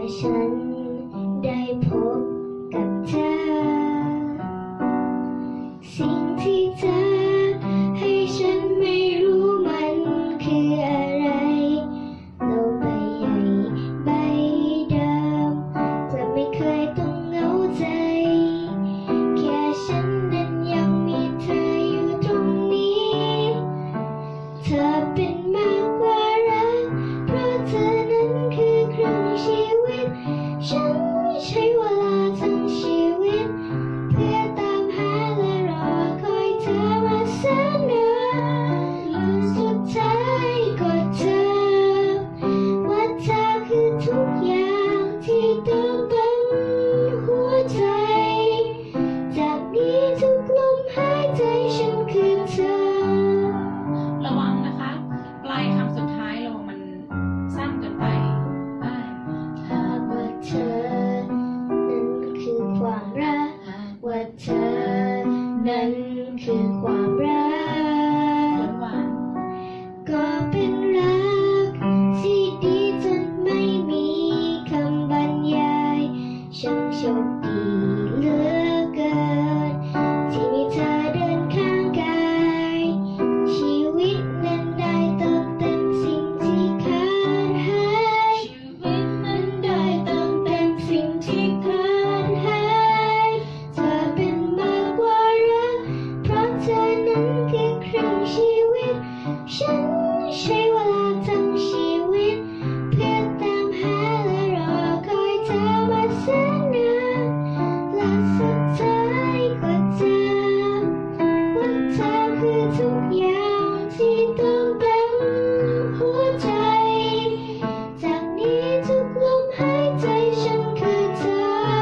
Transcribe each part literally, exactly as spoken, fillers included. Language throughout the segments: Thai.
ฉันได้พบกับเธอสิ่งที่เธอให้ฉันไม่รู้มันคืออะไรโลกใบใหญ่ใบเดิมจะไม่เคยต้องเหงาใจแค่ฉันนั้นยังมีเธออยู่ตรงนี้เธอเป็นมากกว่ารักเพราะเธอนั้นคือครึ่งชีวิตฉันใช้เวลาทั้งชีวิตเพื่อตามหาและรอคอยเธอมาแสนนานและสุดท้ายก็เจอว่าเธอคือทุกอย่างที่เติมเต็มหัวใจจากนี้ทุกลมหายใจฉันคือเธอระวังนะคะปลายคำสุดท้ายระวังมันสั้นเกินไปได้หากว่าเธอนั้นคือความรักหากว่าเธอนั้นคือความรักหวานก็เป็นรักที่ดีจนไม่มีคำบรรยายฉันโชคดีเหลือเกินที่มีเธอเดินข้างกายชีวิตนั้นได้เติมเต็มสิ่งที่ขาดหายชีวิตนั้นได้เติมเต็มสิ่งที่ขาดหายเธอเป็นมากกว่ารักเพราะเธอนั้นคือครึ่งชีวิตฉันใช้เวลาทั้งชีวิตเพื่อตามหาและรอคอยเธอมาแสนนานและสุดท้ายก็เจอว่าเธอคือทุกอย่างที่เติมเต็มหัวใจจากนี้ทุกลมหายใจฉันคือเธอ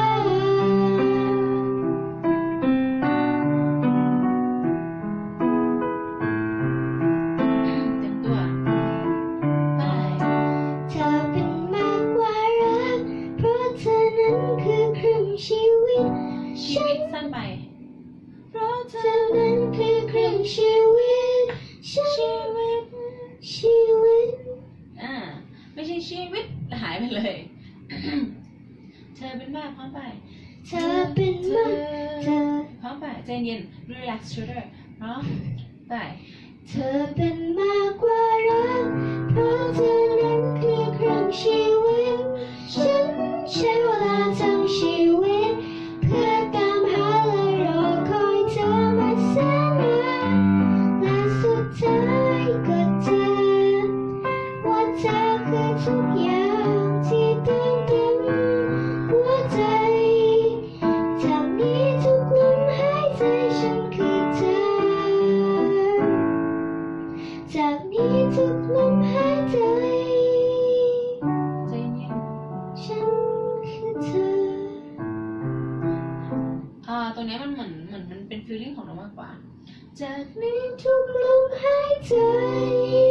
เต็มตัวได้เธอเป็นมากกว่ารักเพราะเธอนั้นคือครึ่งชีวิตชีฉันวิตสั้นไปเพราะเธอนั้นคือครึ่งชีวิตฉันชีวิตชีวิตอ่าไม่ใช่ชีวิตหายไปเลย เธอเป็นมากพร้อมไปเธอเป็นมากเธอพร้อมไปใจเย็น relax shoulder พร้อมไปเธอเป็นมากกว่ารักเพราะเธอนั้นคือครึ่งชีวิตฉันใช้เวลาทั้งชีวิตเพื่อตามหาและรอคอยเธอมาแสนนานและสุดท้ายก็เจอว่าเธอคือทุกอย่างที่เติมเต็มหัวใจจากนี้ทุกลมหายใจฉันคือเธอจากนี้ทุกลมหายใจใจเย็นฉันคือเธออ่าตรงนี้มันเหมือนเหมือนมันเป็น feeling ของเรามากกว่าจากนี้ทุกลมหายใจ